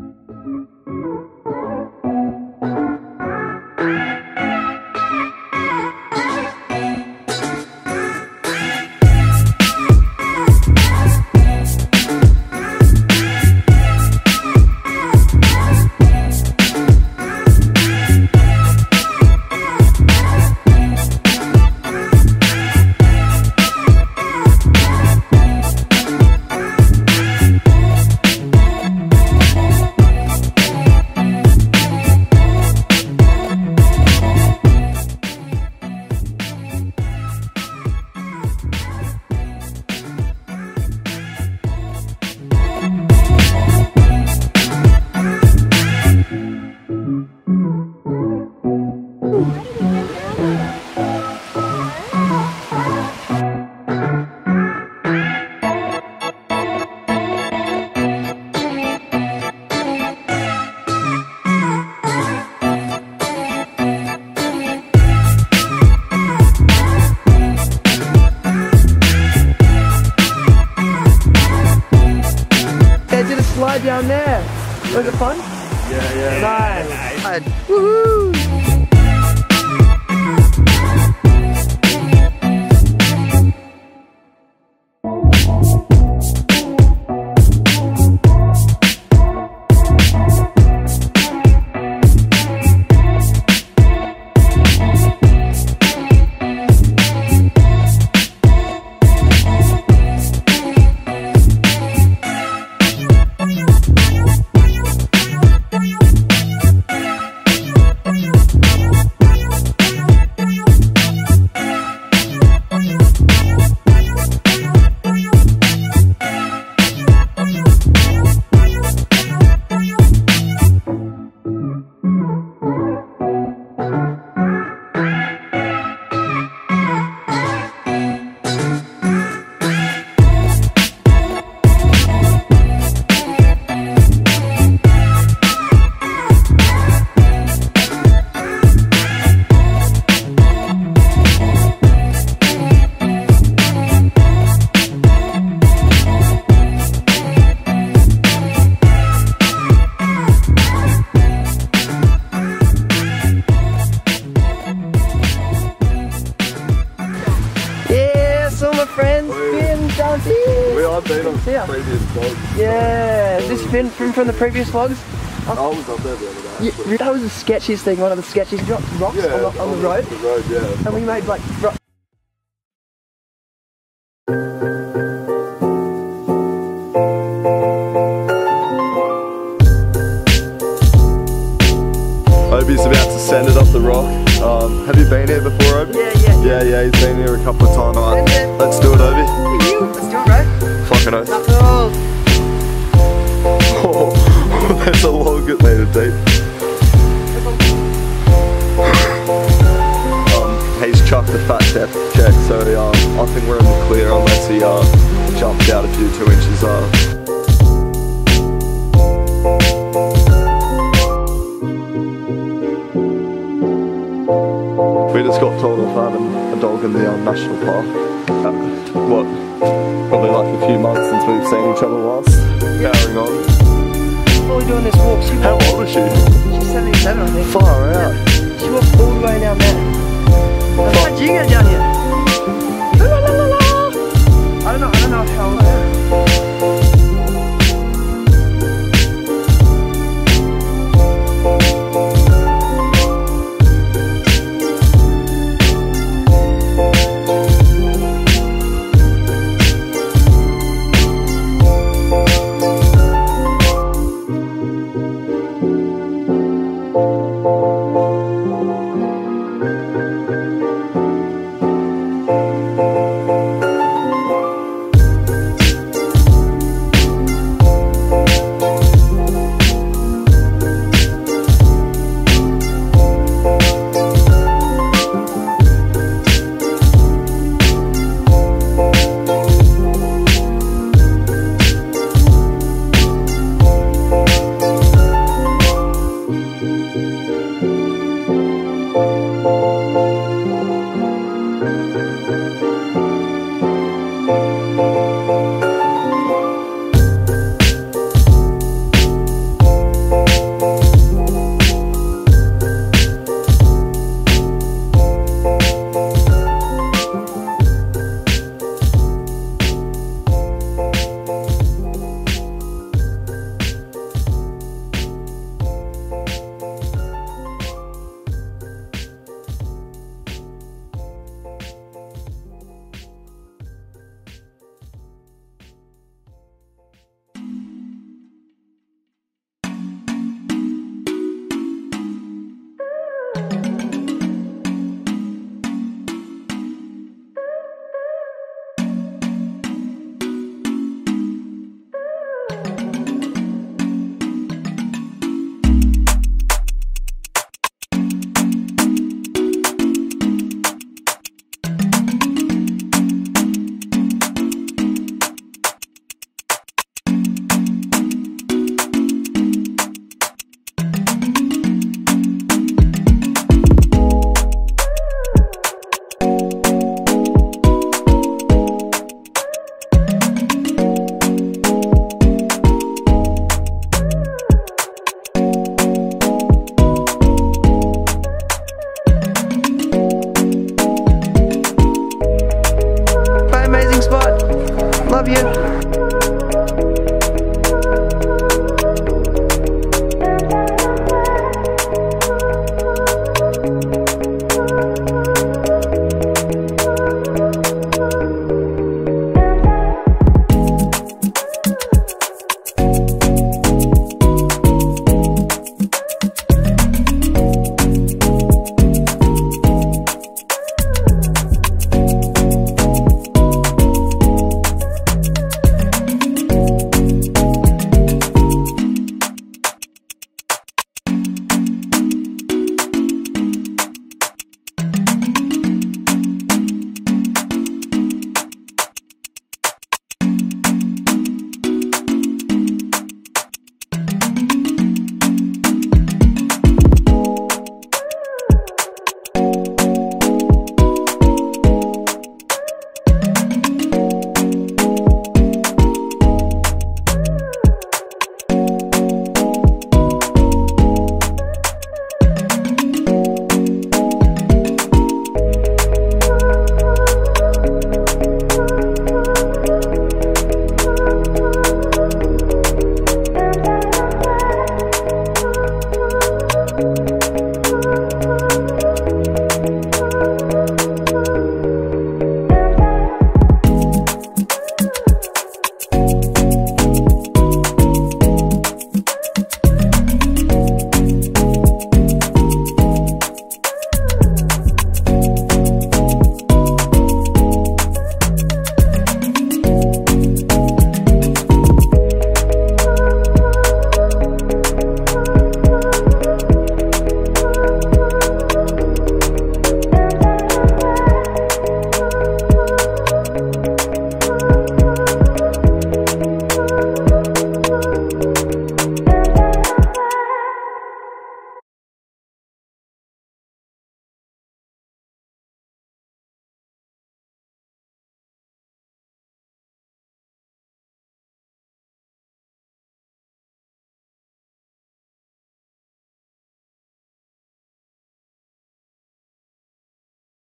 Slide down there. Was it fun? Yeah. Nice. Woohoo! Friends, Finn, Dante. We are been on previous vlogs. Yeah, is this Finn from the previous vlogs? I was up there the other day. Yeah, that was the sketchiest thing, one of the sketchiest rocks on the road. The road, yeah. And we made like Obi's about to send it up the rock. Have you been here before, Obi? Yeah, he's been here a couple of times. Alright, let's do it, Obi. Let's do it, bro. Fucking oath. Oh, that's a long good meter deep. He's chucked a fat depth check, so I think we're in the clear unless he jumps out a few 2 inches. We just got told off having a dog in the national park. What? Probably like a few months since we've seen each other last. Carrying on. While we're doing this walk, how old is she? She's 77, I think. Far out. She walked all the way down there. How'd you get down here? La, la, la, la. I don't know how old